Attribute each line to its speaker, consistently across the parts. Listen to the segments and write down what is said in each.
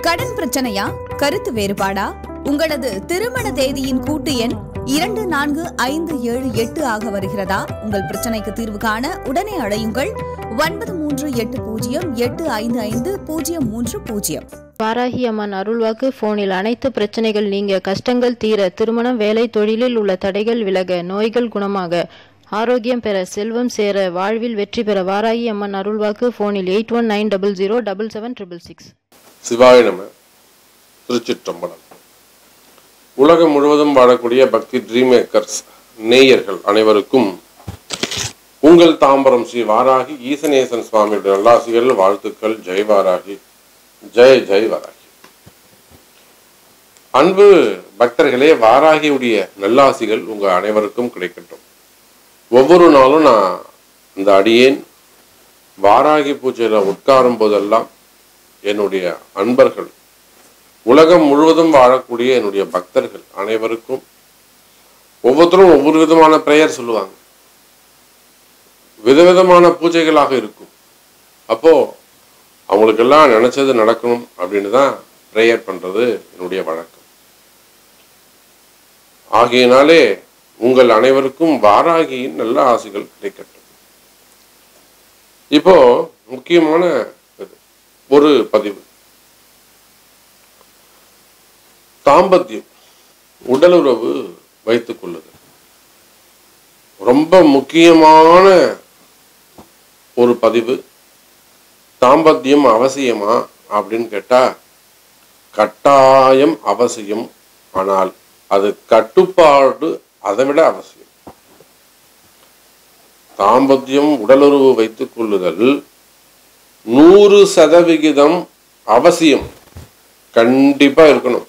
Speaker 1: கடன் பிரச்சனையா? கருத்து வேறுபாடா? உங்களது திருமண தேதியின் கூட்டு எண் 2457 ஆக வருகிறதா? உங்கள் பிரச்சனைக்கு தீர்வு காண உடனே அழையுங்கள் 9380855030.
Speaker 2: வாராகி அம்மன் அருள்வாக்கு போனில் அனைத்து பிரச்சனைகள் நீங்க, கஷ்டங்கள் தீர, திருமணம், வேலை, தொழிலில் உள்ள தடைகள் விலக, நோய்கள் குணமாக, ஆரோக்கியம் பெற, செல்வம் சேர, வாழ்வில் வெற்றி பெற. வாராகி அம்மன் அருள்வாக்கு போனில் 8190077666.
Speaker 3: சிவாய நம. திருச்சிற்றம்பலம். உலகம் முழுவதும் வாழக்கூடிய பக்தி ட்ரீம் மேக்கர்ஸ் நேயர்கள் அனைவருக்கும் உங்கள் தாம்பரம் ஸ்ரீ வாராகி ஈசனேசன் சுவாமியுடைய நல்லாசிகள், வாழ்த்துக்கள். ஜெய் வாராகி, ஜெய் ஜெய் வாராகி. அன்பு பக்தர்களே, வாராகியுடைய நல்லாசிகள் உங்க அனைவருக்கும் கிடைக்கட்டும். ஒவ்வொரு நாளும் நான் இந்த அடியேன் வாராகி பூஜையில உட்காரும் போதெல்லாம் என்னுடைய அன்பர்கள், உலகம் முழுவதும் வாழக்கூடிய என்னுடைய பக்தர்கள் அனைவருக்கும் ஒவ்வொருத்தரும் ஒவ்வொரு விதமான பிரேயர் சொல்லுவாங்க. விதவிதமான பூஜைகளாக இருக்கும். அப்போ அவங்களுக்கெல்லாம் நினைச்சது நடக்கணும் அப்படின்னு தான் பிரேயர் பண்றது என்னுடைய வழக்கம். ஆகையினாலே உங்கள் அனைவருக்கும் வாராகியின் நல்ல ஆசைகள் கிடைக்கட்டும். இப்போ முக்கியமான ஒரு பதிவு, தாம்பத்தியம், உடலுறவு வைத்துக் கொள்ளுதல். ரொம்ப முக்கியமான ஒரு பதிவு. தாம்பத்தியம் அவசியமா அப்படின்னு கேட்டா கட்டாயம் அவசியம். ஆனால் அது கட்டுப்பாடு அதை விட அவசியம். தாம்பத்தியம் உடலுறவு வைத்துக் கொள்ளுதல் 100% அவசியம், கண்டிப்பா இருக்கணும்.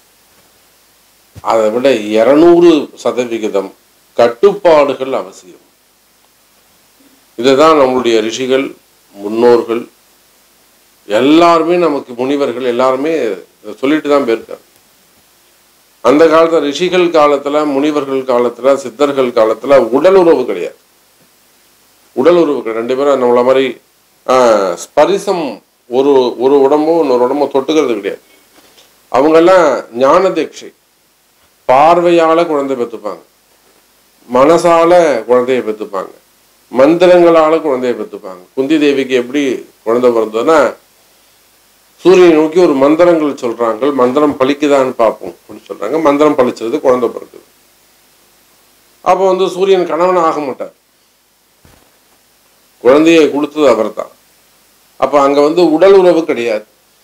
Speaker 3: அதை விட 200% கட்டுப்பாடுகள் அவசியம். இதுதான் நம்மளுடைய ரிஷிகள், முன்னோர்கள் எல்லாருமே, நமக்கு முனிவர்கள் எல்லாருமே சொல்லிட்டு தான் போயிருக்காங்க. அந்த காலத்துல ரிஷிகள் காலத்துல, முனிவர்கள் காலத்துல, சித்தர்கள் காலத்துல உடல் உறவு கிடையாது. உடல் உறவு ரெண்டு பேரும் நம்மள மாதிரி ஸ்பரிசம், ஒரு ஒரு உடம்போ இன்னொரு உடம்போ தொட்டுக்கிறது கிடையாது. அவங்கெல்லாம் ஞான தீட்சை, பார்வையால குழந்தை பெற்றுப்பாங்க, மனசால குழந்தைய பெற்றுப்பாங்க, மந்திரங்களால குழந்தைய பெற்றுப்பாங்க. குந்தி தேவிக்கு எப்படி குழந்தை பிறந்ததுன்னா, சூரியனை நோக்கி ஒரு மந்திரங்கள் சொல்றாங்க, மந்திரம் பழிக்குதான்னு பார்ப்போம் அப்படின்னு சொல்றாங்க. மந்திரம் பழிச்சது, குழந்தை பிறக்குது. அப்போ சூரியன் கணவன் ஆக மாட்டார், குழந்தையை கொடுத்தது அவர் தான். அப்ப அங்க உடல் உறவு கிடையாது.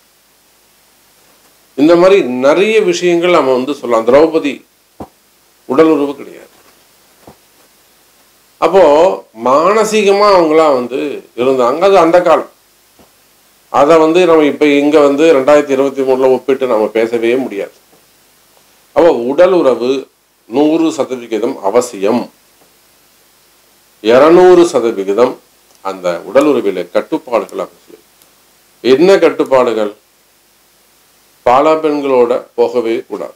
Speaker 3: இந்த மாதிரி நிறைய விஷயங்கள் நம்ம சொல்லலாம். திரௌபதி உடல் உறவு கிடையாது. அப்போ மானசீகமா அவங்களாம் இருந்தாங்க. அது அந்த காலம். அதை நம்ம இப்ப இங்க 2023 ஒப்பிட்டு நம்ம பேசவே முடியாது. அப்போ உடல் உறவு 100% அவசியம். 200% அந்த உடல் உறவில கட்டுப்பாடுகள் அவசியம். என்ன கட்டுப்பாடுகள்? பாலா பெண்களோட போகவே கூடாது.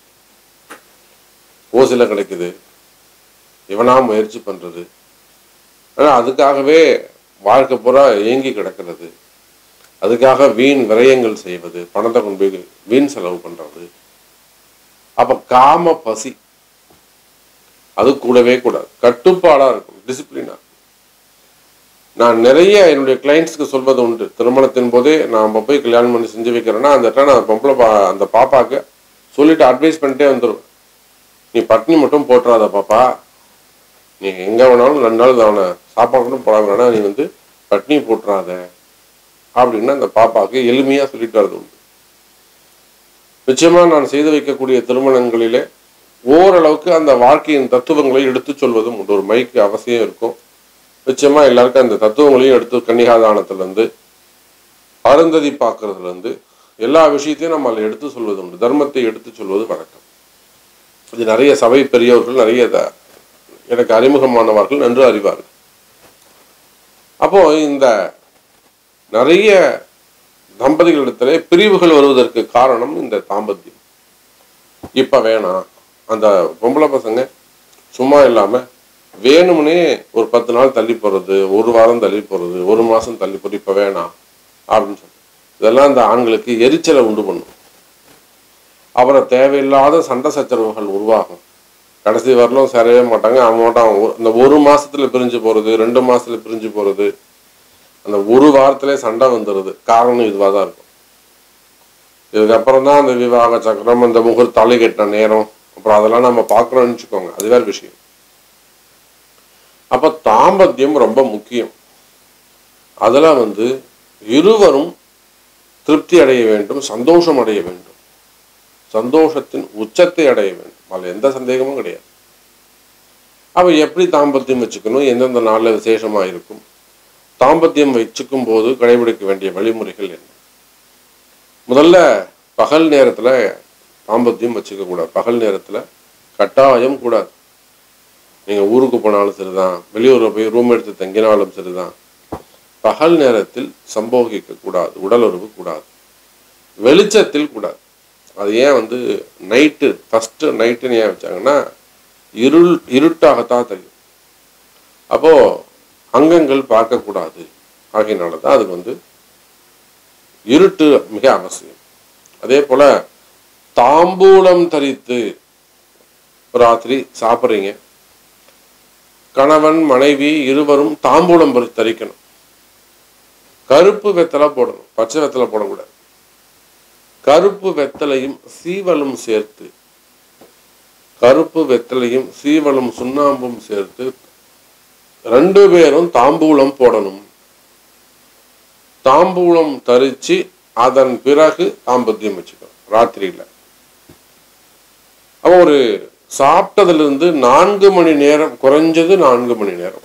Speaker 3: ஓசில கிடைக்குது, இவனா முயற்சி பண்றது, ஆனா அதுக்காகவே வாழ்க்கை பூரா ஏங்கி கிடக்கிறது, அதுக்காக வீண் விரயங்கள் செய்வது, பணத்தை கொண்டு போய் வீண் செலவு பண்றது. அப்ப காம பசி அது கூடவே கூடாது. கட்டுப்பாடா இருக்கும், டிசிப்ளினா. நான் நிறைய என்னுடைய கிளைண்ட்ஸ்க்கு சொல்வது உண்டு. திருமணத்தின் போதே நான் போய் கல்யாணம் பண்ணி செஞ்சு வைக்கிறேன்னா அந்த நான் பொம்பளை அந்த பாப்பாக்கு சொல்லிட்டு அட்வைஸ் பண்ணிட்டே வந்துடுவேன். நீ பட்னி மட்டும் போட்டுறாத பாப்பா, நீ எங்க வேணாலும் 2 நாள் அவனை சாப்பாடு மட்டும் போடாம நீ பட்னி போட்டுறாத அப்படின்னு அந்த பாப்பாவுக்கு எளிமையா சொல்லிட்டு வர்றது உண்டு. நிச்சயமா நான் செய்து வைக்கக்கூடிய திருமணங்களிலே ஓரளவுக்கு அந்த வாழ்க்கையின் தத்துவங்களை எடுத்து சொல்வதும் உண்டு. ஒரு மைக்கு அவசியம் இருக்கும். நிச்சயமா எல்லாருக்கும் அந்த தத்துவங்களையும் எடுத்து, கன்னிகாதானத்திலிருந்து அருந்ததி பார்க்கறதுலேருந்து எல்லா விஷயத்தையும் நம்ம அதில் எடுத்து சொல்வது உண்டு. தர்மத்தை எடுத்து சொல்வது வழக்கம். இது நிறைய சபை பெரியவர்கள், நிறைய எனக்கு அறிமுகமானவர்கள் நன்று அறிவார்கள். அப்போ இந்த நிறைய தம்பதிகளிடத்திலே பிரிவுகள் வருவதற்கு காரணம் இந்த தாம்பத்தியம். இப்ப வேணாம், அந்த பொம்பளை பசங்க சும்மா இல்லாம வேணும்னே ஒரு 10 நாள் தள்ளி போறது, ஒரு வாரம் தள்ளி போறது, ஒரு மாசம் தள்ளி போறது, இப்ப வேணாம் அப்படின்னு சொல்லி இதெல்லாம் இந்த ஆண்களுக்கு எரிச்சலை உண்டு பண்ணும். அப்புறம் தேவையில்லாத சண்டை சச்சரவுகள் உருவாகும். கடைசி வரலும் சேரவே மாட்டாங்க. இந்த 1 மாசத்துல பிரிஞ்சு போறது, 2 மாசத்துல பிரிஞ்சு போறது, அந்த 1 வாரத்திலே சண்டை வந்துடுது. காரணம் இதுவாக தான் இருக்கும். இதுக்கப்புறம் தான் அந்த விவாக சக்கரம், அந்த முகூர்த்த தலை கட்டின நேரம், அப்புறம் அதெல்லாம் நம்ம பார்க்கணும்னு வச்சுக்கோங்க, அது வேற விஷயம். அப்ப தாம்பத்தியம் ரொம்ப முக்கியம். அதுல இருவரும் திருப்தி அடைய வேண்டும், சந்தோஷம் அடைய வேண்டும், சந்தோஷத்தின் உச்சத்தை அடைய வேண்டும். அதில் எந்த சந்தேகமும் கிடையாது. அப்ப எப்படி தாம்பத்தியம் வச்சுக்கணும், எந்தெந்த நாளில் விசேஷமா இருக்கும், தாம்பத்தியம் வச்சுக்கும் போது கடைபிடிக்க வேண்டிய வழிமுறைகள் என்ன? முதல்ல பகல் நேரத்துல தாம்பத்தியம் வச்சுக்க கூடாது. பகல் நேரத்துல கட்டாயம் கூடாது. நீங்க ஊருக்கு போனாலும் சரிதான், வெளியூர்ல போய் ரூம் எடுத்து தங்கினாலும் சரிதான், பகல் நேரத்தில் சம்போகிக்க கூடாது, உடல் உறவு கூடாது, வெளிச்சத்தில் கூடாது. அது ஏன் நைட்டு ஃபர்ஸ்ட் நைட்டுன்னு ஏன் வச்சாங்கன்னா இருட்டாகத்தான் தெரியும். அப்போ அங்கங்கள் பார்க்கக்கூடாது. ஆகையினாலதான் அதுக்கு இருட்டு மிக அவசியம். அதே போல தாம்பூலம் தரித்து ராத்திரி சாப்பிட்றீங்க, கணவன் மனைவி இருவரும் தாம்பூலம் தரிக்கணும். கருப்பு வெத்தலை போடணும், பச்சை வெத்தலை போடக்கூடாது. கருப்பு வெத்தலையும் சீவலும் சேர்த்து, கருப்பு வெத்தலையும் சீவலும் சுண்ணாம்பும் சேர்த்து 2 பேரும் தாம்பூலம் போடணும். தாம்பூலம் தரிச்சு அதன் பிறகு தாம்பத்தியம் வச்சுக்கணும் ராத்திரியில. அப்போ ஒரு சாப்பிட்டதுல இருந்து 4 மணி நேரம், குறைஞ்சது 4 மணி நேரம்,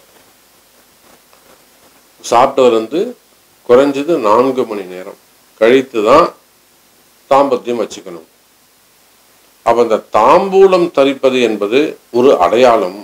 Speaker 3: சாப்பிட்டதுல இருந்து குறைஞ்சது 4 மணி நேரம் கழித்துதான் தாம்பத்தியம் வச்சுக்கணும். அப்ப இந்த தாம்பூலம் தரிப்பது என்பது ஒரு அடையாளம்.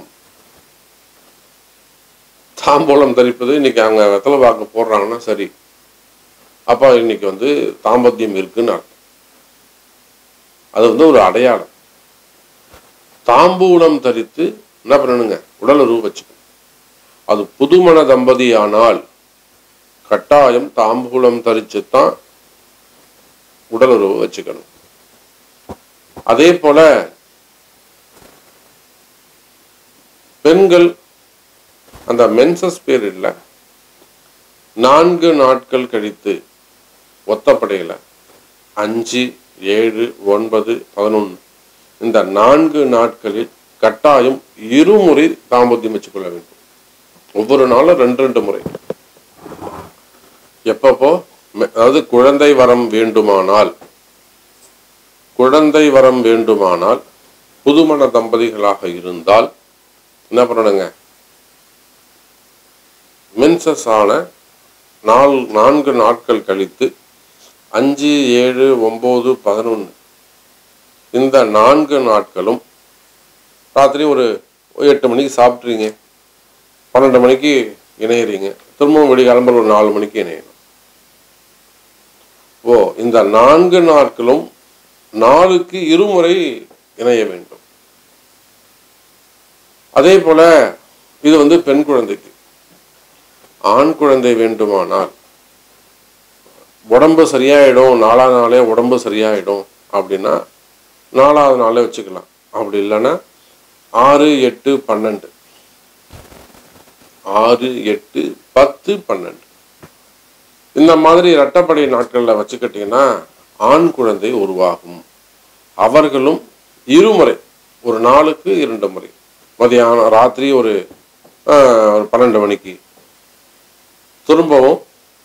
Speaker 3: தாம்பூலம் தரிப்பது இன்னைக்கு அவங்க வெத்தலை பாக்கு போடுறாங்கன்னா சரி, அப்ப இன்னைக்கு தாம்பத்தியம் இருக்குன்னு அர்த்தம். அது ஒரு அடையாளம். தாம்பூலம் தரித்து என்ன பண்ணணுங்க, உடல் உறவு வச்சுக்கணும். அது புதுமண தம்பதியானால் கட்டாயம் தாம்பூலம் தரிச்சுத்தான் உடல் உறவு வச்சுக்கணும். அதே போல பெண்கள் அந்த மென்சஸ் பீரியட்ல 4 நாட்கள் கழித்து ஒத்தப்படையில 5, 7, 9, 11 இந்த 4 நாட்களில் கட்டாயம் இருமுறை தாம்பத்தியம் வச்சுக்கொள்ள வேண்டும். ஒவ்வொரு நாளும் 2 முறை. எப்பப்போ, அதாவது குழந்தை வரம் வேண்டுமானால் புதுமண தம்பதிகளாக இருந்தால் என்ன பண்ணணுங்க, மென்சஸ் ஆன 4 நாட்கள் கழித்து 5, 7, 9, 11 இந்த 4 நாட்களும் ராத்திரி ஒரு 8 மணிக்கு சாப்பிட்றீங்க, 12 மணிக்கு இணையறீங்க, திரும்பவும் விடிகாலம்பல் ஒரு 4 மணிக்கு இணையணும். இந்த 4 நாட்களும் நாளுக்கு இருமுறை இணைய வேண்டும். அதே போல இது பெண் குழந்தைக்கு. ஆண் குழந்தை வேண்டுமானால் உடம்பு சரியாயிடும், 4ஆவது நாளே உடம்பு சரியாயிடும் அப்படின்னா 4ஆவது நாளே வச்சுக்கலாம். அப்படி இல்லைன்னா 6, 8, 12 6, 8, 10, 12 இந்த மாதிரி இரட்டைப்படை நாட்கள்ல வச்சுக்கிட்டீங்கன்னா ஆண் குழந்தை உருவாகும். அவர்களும் இருமுறை, ஒரு நாளுக்கு 2 முறை, மதியானம் ராத்திரி ஒரு 12 மணிக்கு திரும்பவும்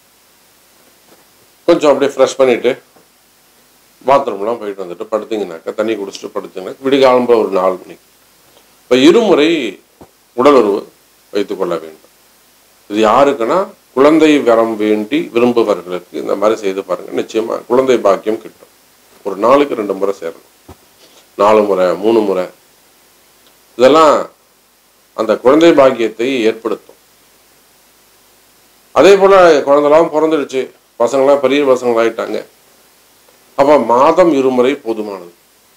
Speaker 3: கொஞ்சம் அப்படியே ஃப்ரெஷ் பண்ணிட்டு பாத்ரூம்லாம் போயிட்டு வந்துட்டு படுத்தீங்கன்னாக்கா, தண்ணி குடிச்சிட்டு படுத்தீங்கன்னா விடிகாலம்பு ஒரு 4 மணிக்கு. இப்போ இருமுறை உடல் உறவு வைத்துக்கொள்ள வேண்டும். இது யாருக்குன்னா குழந்தை வரம் வேண்டி விரும்புபவர்களுக்கு இந்த மாதிரி செய்து பாருங்க, நிச்சயமா குழந்தை பாக்கியம் கிட்டும். ஒரு நாளுக்கு 2 முறை சேரணும், 4 முறை 3 முறை, இதெல்லாம் அந்த குழந்தை பாக்கியத்தை ஏற்படுத்தும். அதே போல குழந்தைலாம் பிறந்துடுச்சு, பசங்களாம் பெரிய பசங்களாயிட்டாங்க, அப்ப மாதம் 2 முறை போதுமானது.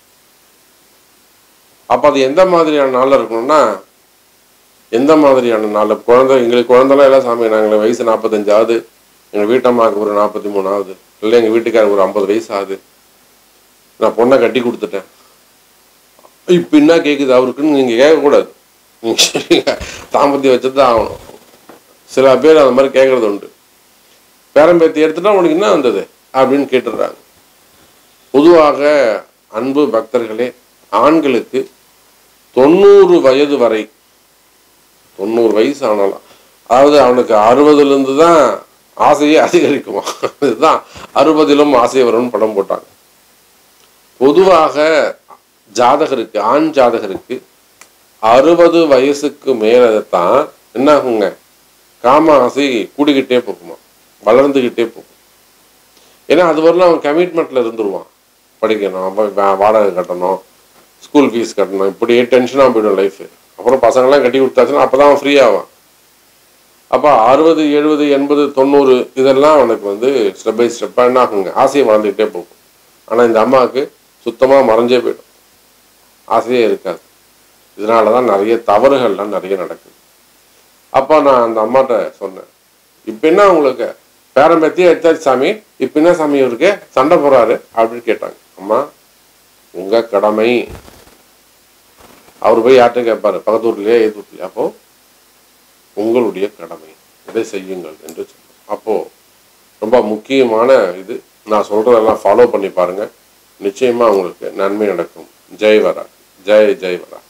Speaker 3: அப்ப அது எந்த மாதிரியான நாள்ல இருக்கணும்னா, எந்த மாதிரியான நாள் எங்களுக்கு குழந்தைலாம் எல்லாம் சாமி, நாங்கள் வயசு 45ஆகுது, எங்கள் வீட்டம்மாவுக்கு ஒரு 43ஆகுது, இல்லை எங்கள் வீட்டுக்காரர் ஒரு 50 வயசு ஆகுது, நான் பொண்ணை கட்டி கொடுத்துட்டேன், இப்போ என்ன கேட்குது அவருக்குன்னு நீங்கள் கேட்கக்கூடாது. நீங்கள் தாம்பத்தியம் வச்சு தான் ஆகணும். சில பேர் அந்த மாதிரி கேட்குறது உண்டு. பேரம்பேத்தி எடுத்துட்டா உனக்கு என்ன வந்தது அப்படின்னு கேட்டுடுறாங்க. பொதுவாக அன்பு பக்தர்களே, ஆண்களுக்கு 90 வயது வரை, 90 வயசு ஆனாலும், அதாவது அவனுக்கு 60லேருந்து தான் ஆசையே அதிகரிக்குமா. இதுதான் 60லும் ஆசை வரும்னு படம் போட்டாங்க. பொதுவாக ஜாதகருக்கு, ஆண் ஜாதகருக்கு 60 வயசுக்கு மேலே தான் என்ன ஆகுங்க, காம ஆசை கூடிக்கிட்டே போகுமா, வளர்ந்துக்கிட்டே போகும். ஏன்னா அது வரலாம் அவன் கமிட்மெண்ட்டில் இருந்துருவான். படிக்கணும், வாடகை கட்டணும், ஸ்கூல் ஃபீஸ் கட்டணும், இப்படியே டென்ஷனாக போய்டும் லைஃபு. அப்புறம் பசங்கள்லாம் கட்டி கொடுத்தாச்சுன்னா அப்போ தான் அவன் ஃப்ரீ ஆவான். அப்போ 60, 70, 80, 90 இதெல்லாம் அவனுக்கு வந்து ஸ்டெப் பை ஸ்டெப்பாக என்ன ஆகுங்க, ஆசையை வளர்ந்துக்கிட்டே போகும். ஆனால் இந்த அம்மாவுக்கு சுத்தமாக மறைஞ்சே போயிடும், ஆசையே இருக்காது. இதனால தான் நிறைய தவறுகள்லாம் நிறைய நடக்குது. அப்போ நான் அந்த அம்மாட்ட சொன்னேன், இப்போ என்ன உங்களுக்கு பேரம்பத்தியே எடுத்தாச்சு சாமி, இப்போ என்ன சாமி இவருக்கு சண்டை போடுறாரு அப்படின்னு கேட்டாங்க. அம்மா, உங்கள் கடமை. அவர் போய் யார்கிட்ட கேட்பாரு, பக்கத்து வீட்லையே எது வீட்லையே, அப்போது உங்களுடைய கடமை, இதை செய்யுங்கள் என்று சொன்னோம். அப்போது ரொம்ப முக்கியமான இது, நான் சொல்கிறதெல்லாம் ஃபாலோ பண்ணி பாருங்கள், நிச்சயமாக உங்களுக்கு நன்மை நடக்கும். ஜெய் வரா, ஜெய் ஜெய் வரா.